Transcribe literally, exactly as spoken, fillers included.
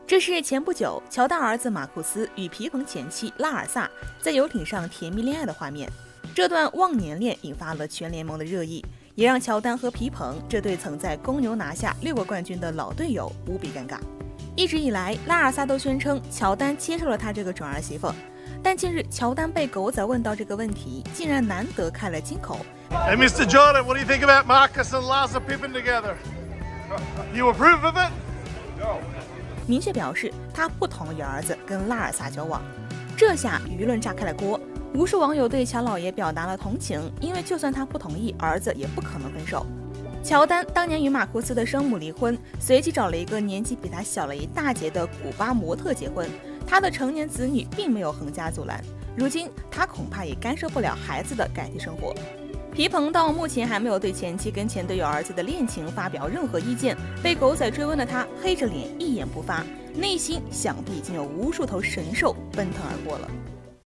这是前不久乔丹儿子马库斯与皮蓬前妻拉尔萨在游艇上甜蜜恋爱的画面。这段忘年恋引发了全联盟的热议，也让乔丹和皮蓬这对曾在公牛拿下六个冠军的老队友无比尴尬。一直以来，拉尔萨都宣称乔丹接受了他这个准儿媳妇，但近日乔丹被狗仔问到这个问题，竟然难得开了金口。 Hey, Mister Jordan, what do you think about Marcus and Larsa Pippen together? You approve of it? No. 明确表示他不同意儿子跟拉尔萨交往。这下舆论炸开了锅，无数网友对乔老爷表达了同情，因为就算他不同意，儿子也不可能分手。乔丹当年与马库斯的生母离婚，随即找了一个年纪比他小了一大截的古巴模特结婚，他的成年子女并没有横加阻拦，如今他恐怕也干涉不了孩子的感情生活。皮蓬到目前还没有对前妻跟前队友儿子的恋情发表任何意见，被狗仔追问的他黑着脸一言不发，内心想必已经有无数头神兽奔腾而过了。